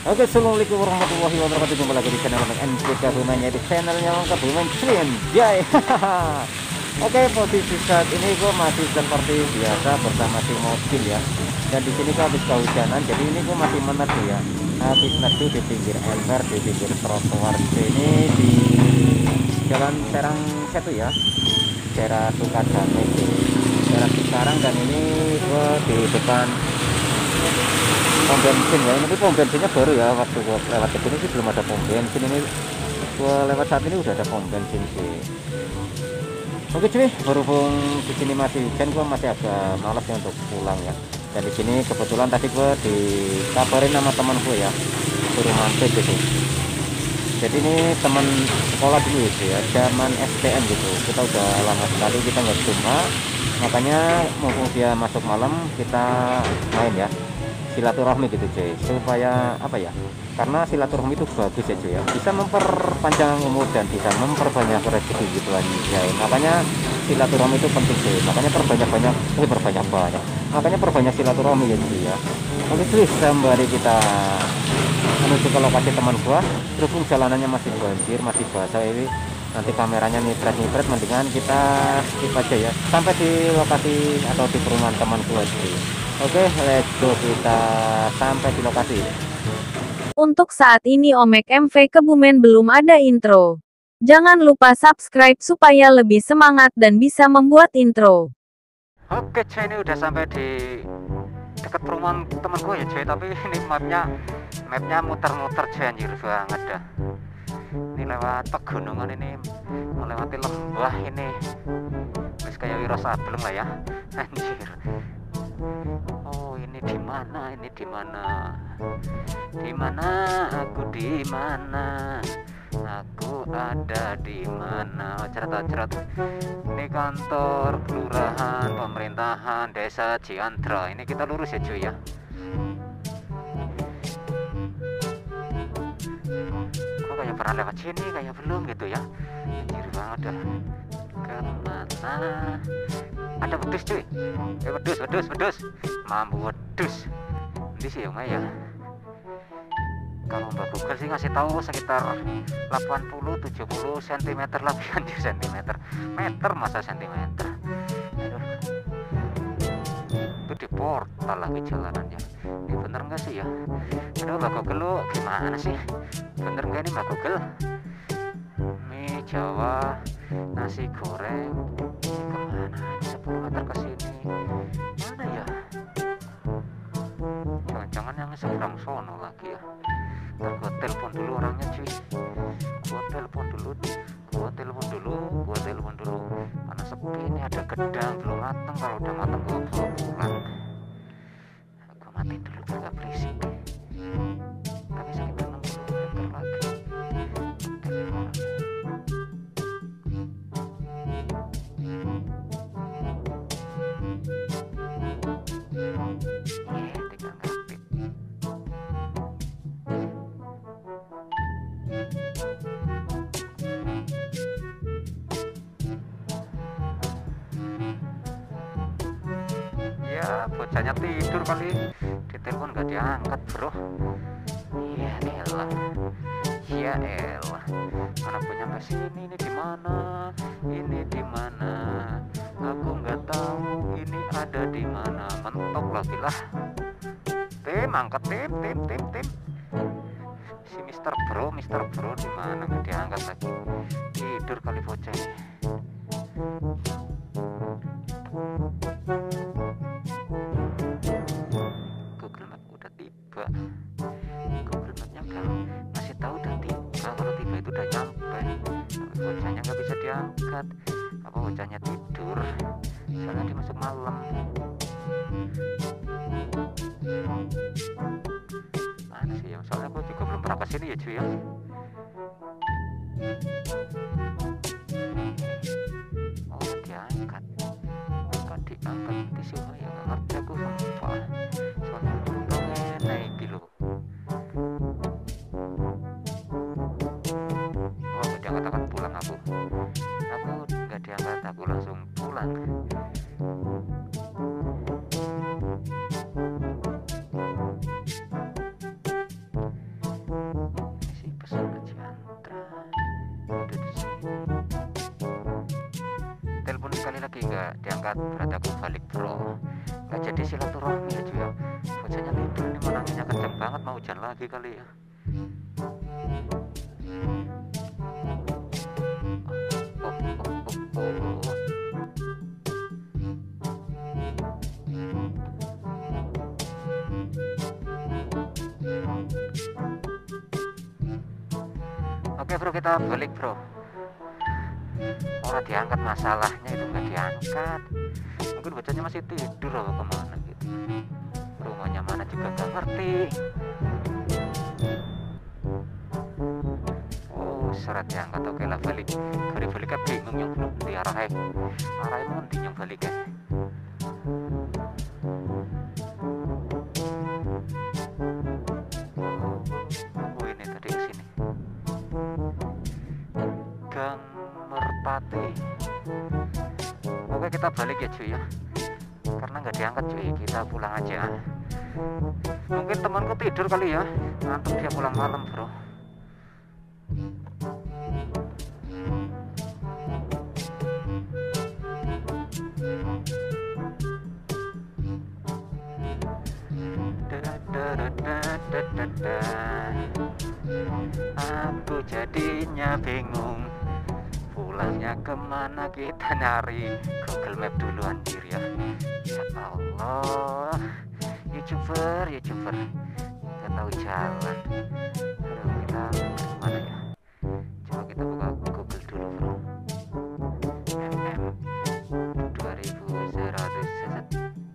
Oke, assalamualaikum warahmatullahi wabarakatuh. Jumpa lagi di channel NP Kebumen, yaitu channelnya Kebumen Clean Jai. Oke, posisi saat ini gue masih seperti biasa bersama si mobil ya. Dan di sini gue habis kehujanan, jadi ini gue masih meneduh ya. Habis neduh di pinggir ember, di pinggir trotoar sini di Jalan Serang Setu ya, daerah Sukadame, daerah Cikarang. Dan ini gue di depan pom bensin ya. Ini pom bensinnya baru ya, waktu gua lewat ke sini sih belum ada pom bensin. Ini gua lewat saat ini udah ada pom bensin sih. Oke cuy, berhubung di sini masih hujan, gua masih agak malas ya untuk pulang ya. Dan di sini kebetulan tadi gua dikabarin sama teman gue ya, suruh mampir gitu. Jadi ini teman sekolah dulu sih ya, zaman STM gitu. Kita udah lama sekali kita nggak jumpa, makanya mumpung dia masuk malam kita main ya, silaturahmi gitu cuy, supaya apa ya, karena silaturahmi itu bagus ya cuy ya, bisa memperpanjang umur dan bisa memperbanyak rezeki gitu aja. Makanya silaturahmi itu penting cuy, makanya perbanyak silaturahmi ya cuy ya. Oke cuy, sembari kita menuju ke lokasi teman gua, berhubung jalanannya masih banjir, masih basah ini, nanti kameranya nyipret mendingan kita skip aja ya sampai di lokasi atau di perumahan teman gua cuy. Oke, let's go, kita sampai di lokasi. Untuk saat ini Omek MV Kebumen belum ada intro. Jangan lupa subscribe supaya lebih semangat dan bisa membuat intro. Oke cuy, ini udah sampai di dekat perumahan teman gue ya cuy, tapi ini mapnya muter-muter cuy, anjir banget dah. Ini lewat pegunungan, ini melewati lembah, ini wis kayak Wiro Sableng lah ya, anjir. Oh, ini di mana? Ini di mana? Di mana? Aku di mana? Aku ada di mana? Cerat. Ini kantor kelurahan pemerintahan desa Ciantra. Ini kita lurus ya cuy ya. Kok kayak pernah lewat sini, kayak belum gitu ya. Anjir banget dah. Kemana? Ada wedus cuy, wedus mampu wedus ini sih ya. Kalau Mbak Google sih ngasih tahu sekitar 80-70 cm lebih, anjir, cm, meter masa centimeter. Aduh, itu di portal lagi jalanannya. Ini bener nggak sih ya? Aduh Mbak Google, lu gimana sih, bener nggak ini Mbak Google? Mie Jawa nasi goreng kemana? 10 meter ke sini mana ya? Jangan-jangan yang seberang sono lagi ya. Ntar gua telepon dulu orangnya cuy, gua telepon dulu karena sepi ini. Ada gedang belum matang, kalau udah matang gua bawa pulang. Gua matiin dulu biar gak berisik. Tapi sekitar 60 meter lagi. Ya bocahnya tidur kali, ditelepon gak diangkat bro. Ya elah, mana gue nyampe sini. Ini di mana? Aku nggak tahu ini ada di mana. Mentok lagi lah. Angkat tim. Si Mister Bro di mana, nggak diangkat lagi. Tidur kali bocah ini. Google Map udah tiba. Google Mapnya kan masih tahu udah tiba, kalau tiba itu udah nyampe. Tapi bocahnya nggak bisa diangkat. Apa bocahnya tidur? Soalnya dia masuk malam. Mana sih ya? Soalnya gue juga belum pernah kesini ya cuy ya. Oh diangkat di sini ya, nggak ngerti aku sumpah. Soalnya untungnya naik gitu. Oh nggak diangkat, pulang aku nggak diangkat, aku langsung pulang. nggak diangkat, berarti aku balik bro. Nggak jadi silaturahmi ya cuy ya. Bocahnya tidur nih, mana anginnya kenceng banget, mau hujan lagi kali ya. Oke bro, kita balik bro. Orang diangkat, masalahnya itu nggak diangkat. Mungkin bocahnya masih tidur atau kemana gitu. Rumahnya mana juga nggak ngerti. Oh seret diangkat. Oke lah balik. Kali baliknya bingung yang belum di arahnya mau nanti yang baliknya. Oh ini tadi kesini. Gang Merpati. Oke kita balik ya cuy ya, karena nggak diangkat cuy, kita pulang aja. Mungkin temanku tidur kali ya, ngantuk dia pulang malam bro. Aku jadinya bingung, pulangnya kemana kita nyari. Google Map dulu anjir ya. Ya Allah, youtuber nggak tahu jalan. Aduh, kita kemana ya? Coba kita buka Google dulu bro. MM 2100 set.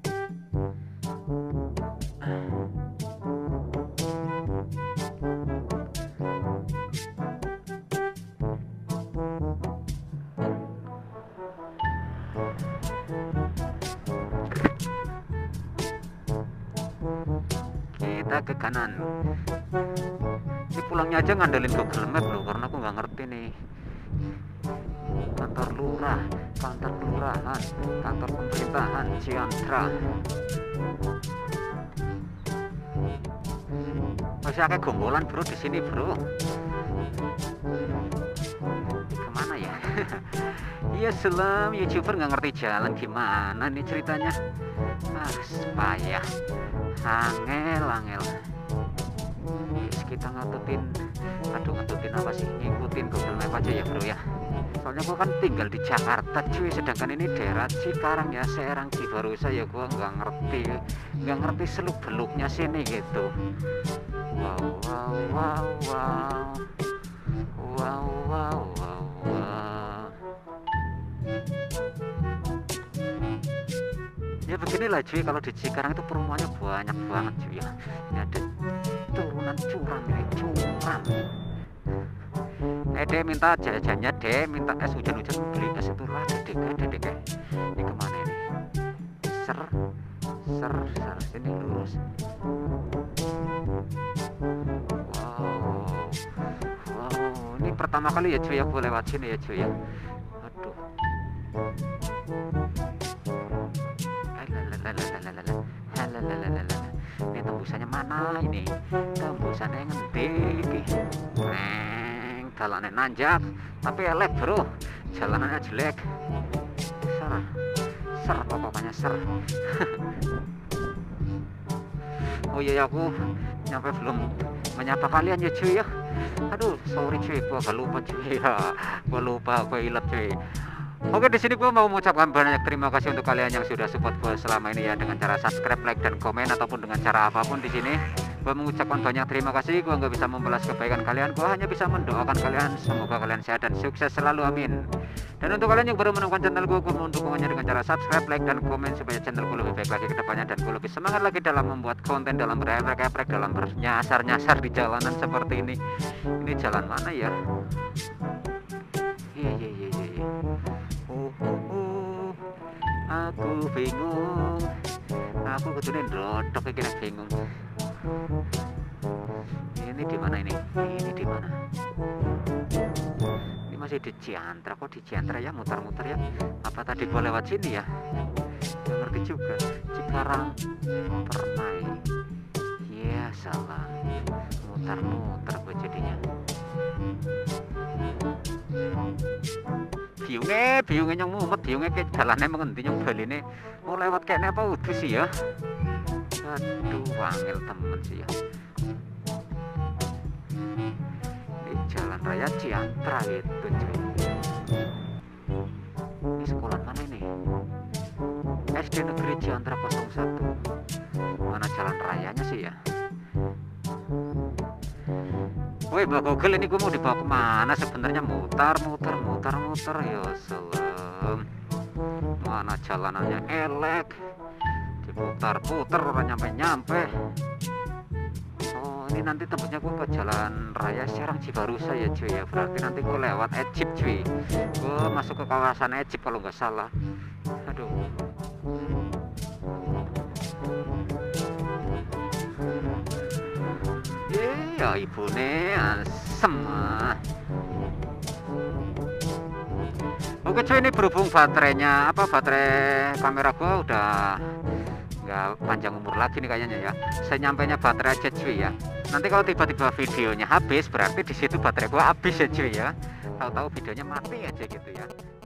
Kita ke kanan. Ini pulangnya aja ngandelin Google Map loh, karena aku nggak ngerti nih. Kantor lurah, kantor kelurahan, kantor pemerintahan Ciantra. Masih kayak gombolan bro di sini bro. Kemana ya? Iya selam, youtuber nggak ngerti jalan, gimana nih ceritanya? Ah payah. Angel. Yes, kita ngatutin apa sih, ngikutin Google Map aja ya bro ya. Soalnya gua kan tinggal di Jakarta cuy, sedangkan ini daerah Cikarang ya, Serang Cibarusah ya, gua nggak ngerti seluk beluknya sini gitu. Wow. Ya beginilah cuy, kalau di Cikarang itu perumahannya banyak banget cuy ya. Ini ada turunan curam ini, curam. Dek minta jajannya, dek minta es, hujan-hujan beli es itu lah, dedek. Ini kemana ini? Ser sini lurus. Wow, ini pertama kali ya cuy aku lewat sini ya cuy ya. Aduh. Ini tembusannya mana ini? Tembusannya ngendi iki? Jalannya nanjak, tapi elek bro. Jalanannya jelek. Ser pokoknya ser. Oh iya aku nyampe belum menyapa kalian ya cuy ya. Aduh sorry cuy, gua gak lupa cuy ya. Gua ilat cuy. Oke, di sini gue mau mengucapkan banyak terima kasih untuk kalian yang sudah support gue selama ini ya, dengan cara subscribe, like, dan komen, ataupun dengan cara apapun. Di sini gue mengucapkan banyak terima kasih. Gue nggak bisa membalas kebaikan kalian, gue hanya bisa mendoakan kalian semoga kalian sehat dan sukses selalu, amin. Dan untuk kalian yang baru menemukan channel gue mohon dukungannya dengan cara subscribe, like, dan komen supaya channel gue lebih baik lagi ke depannya, dan gue lebih semangat lagi dalam membuat konten, dalam bereprek-eprek, dalam bernyasar-nyasar di jalanan seperti ini. Ini jalan mana ya? Iya. Aku bingung, aku kudunya ndrodok kira bingung. Ini di mana ini? Ini di mana? Ini masih di Ciantra, kok di Ciantra ya, muter-muter ya. Apa tadi gua lewat sini ya? Nggak ngerti juga. Cikarang Permai. Ya salah, muter-muter gue jadinya. biungnya yang mumet, biungnya kayak jalannya mengendi yang baline mau lewat kayaknya apa udah sih ya. Aduh, wangil temen sih ya. Di Jalan Raya Ciantra itu cuy. Ini sekolah mana ini? SD Negeri Ciantra 01. Mana jalan rayanya sih ya? Woi, Mbak Google, ini gue mau dibawa kemana sebenarnya? Mutar ya salam. Mana jalanannya elek, diputar-putar orang nyampe. Oh, ini nanti tempatnya gue ke Jalan Raya Serang Cibarusah ya cuy ya. Berarti nanti gue lewat Egypt cuy. Gue masuk ke kawasan Egypt kalau nggak salah. Aduh. Ya ibu nih asem. Oke cuy, ini berhubung baterainya baterai kamera gua udah nggak panjang umur lagi nih kayaknya ya. Saya nyampainya baterai aja cuy ya. Nanti kalau tiba-tiba videonya habis berarti di situ baterai gua habis ya cuy ya. Tahu-tahu videonya mati aja gitu ya.